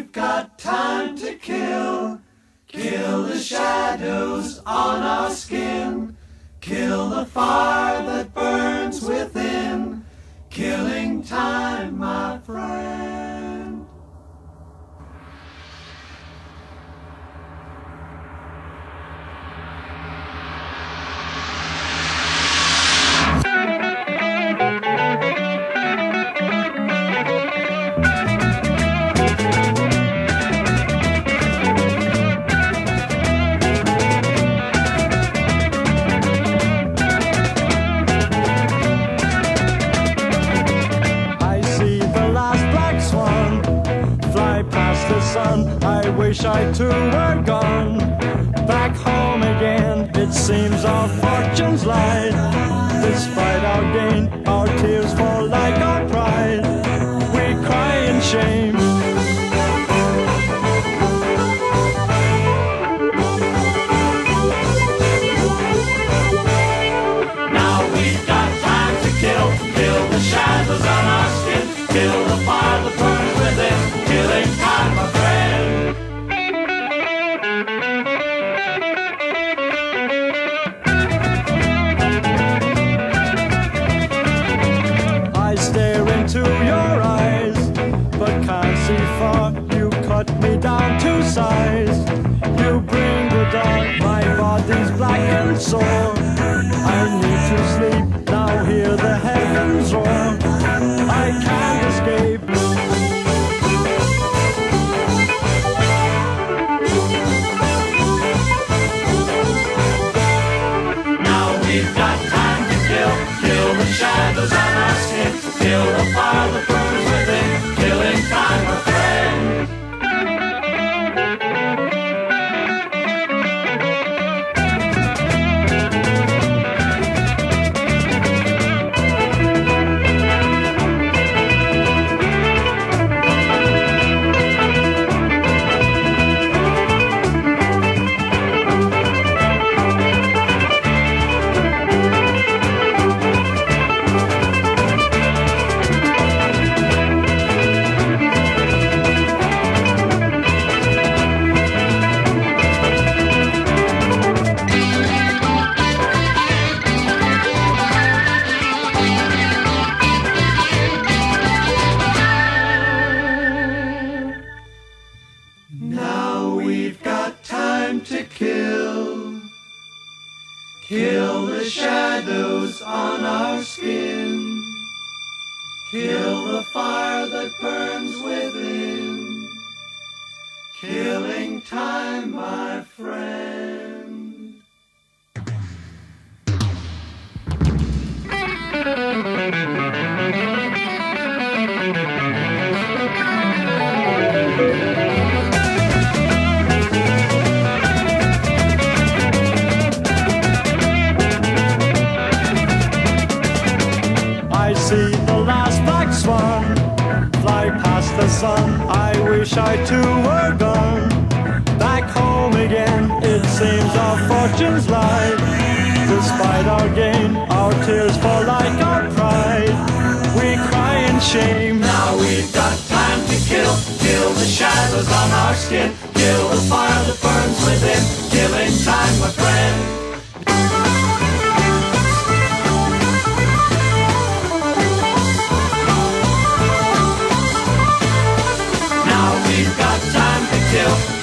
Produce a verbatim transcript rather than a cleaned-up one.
we've got time to kill. Kill the shadows on our skin. Kill the fire that burns within. Killing time, my friend. I wish I too were gone. Back home again, it seems our fortunes lie. Despite our gain, our tears fall like our pride. We cry in shame. Now we've got time to kill. Kill the shadows on our skin. Kill the fire that burns within. Killing time, my friend. Me down to size. You bring the dawn, my body's black and sore. I need to sleep, now hear the heavens roar. I can't escape. Now we've got time to kill. Kill the shadows on our skin. Kill the fire that burns within. Killing time, my friend. Kill the shadows on our skin. Kill the fire that burns within. Killing time, my friend. I see the last black swan fly past the sun. I wish I too were gone. Back home again, it seems our fortunes lie. Despite our gain, our tears fall like our pride. We cry in shame. Now we've got time to kill. Kill the shadows on our skin. Kill the fire that burns within. Killing time, my friend. We've got time to kill.